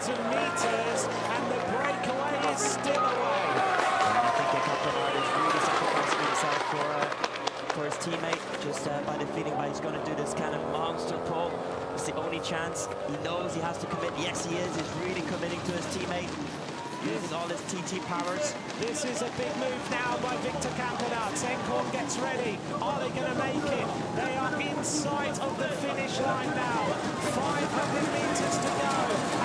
1,000 metres, and the breakaway is still away. I think the captain is really sacrificing himself for his teammate, just by the feeling that he's going to do this kind of monster pull. It's the only chance. He knows he has to commit. Yes, he is. He's really committing to his teammate, using all his TT powers. This is a big move now by Victor Campenaerts. Encorn gets ready. Are they going to make it? They are in sight of the finish line now. 500 metres to go.